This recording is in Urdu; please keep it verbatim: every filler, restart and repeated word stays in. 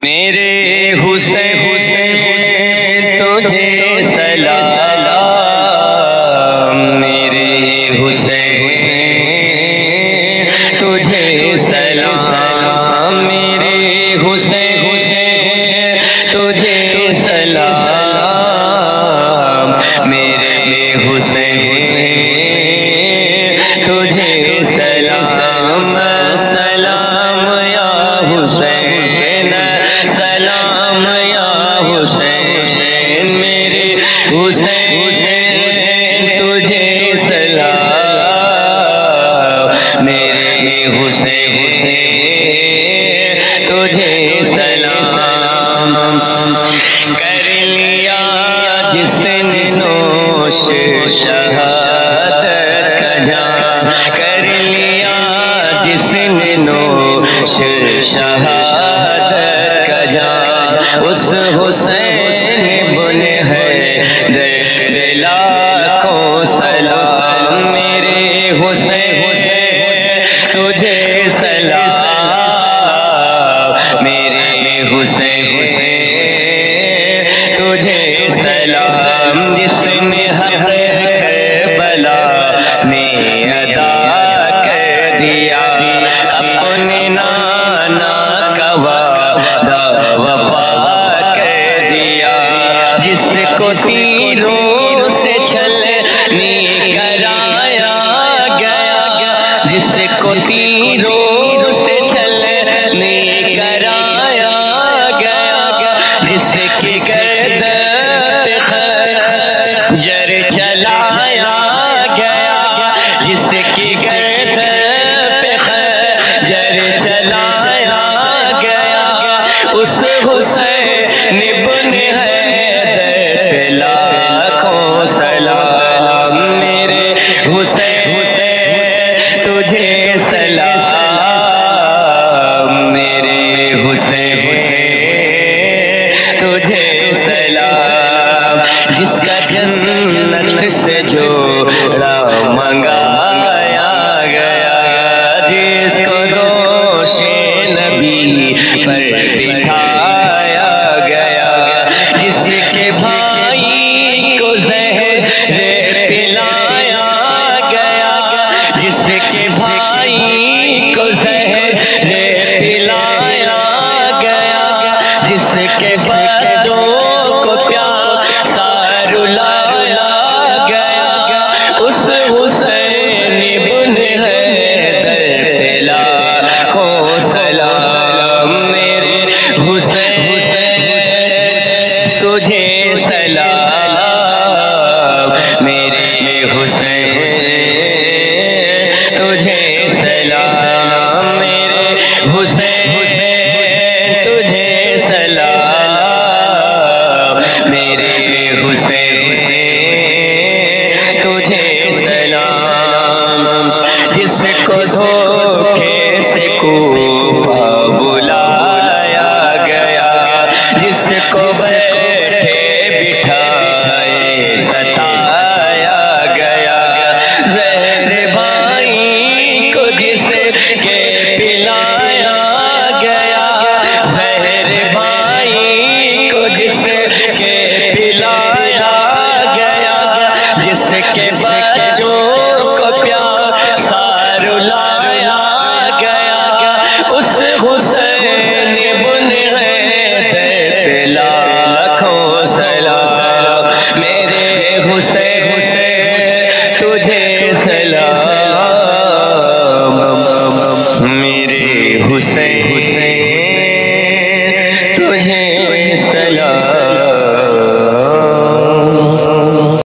میرے حسین حسین تجھے سلام، میرے حسین حسین تجھے سلام، میرے حسین حسین تجھے سلام، میرے حسین حسین تجھے سلام، سلام یا حسین، سلام یا حسین، میرے حسین حسین تجھے سلام، میرے حسین حسین تجھے سلام، کر لیا جس نے نوش شہادت کا جام، کر لیا جس نے نوش شہادت کا جام، اس حسین بن ہے در لاکھوں سلام، میرے حسین حسین تجھے سلام، میرے حسین حسین تجھے سلام، جس نے حق کربلا میں ادا کر دیا اپنے نانا کا وعدہ وفا کر دیا، جس کو تیروں سے چھلنی کرایا گیا، جس کو تیروں سے چھلنی کرایا گیا، جس کی گردن پہ خنجر چلایا گیا، جس کی گردن پہ خنجر چلایا گیا، اس حسین بن حیدر پہ لاکھوں سلام، میرے حسین حسین تجھے سلام، میرے حسین حسین تجھے سلام، جس کا جنت سے جوڑا منگایا گیا، جس کو دوش نبی پر بٹھایا گیا، جس کے بھائی کو زہر پلایا گیا، جس کے بھائی کو زہر پلایا گیا، جس کے بچوں کو پیاسا رلایا گیا، اس حسین بن حیدر پہ لاکھوں سلام، میرے حسین حسین تجھے سلام، میرے حسین حسین تجھے سلام، میرے حسین حسین تجھے سلام، میرے حسین حسین تجھے سلام، جس کو دھوکے سے کوفہ بلایا گیا، جس کو بیٹھے بٹھائے ستایا گیا، زہر بھائی کو جس کے پلایا گیا، زہر بھائی کو جس کے پلایا گیا، جس کے بچوں کو پیاسا رلایا گیا، اس حسین بن حیدر پہ لاکھوں سلام، میرے حسین حسین تجھے سلام، میرے حسین حسین تجھے سلام۔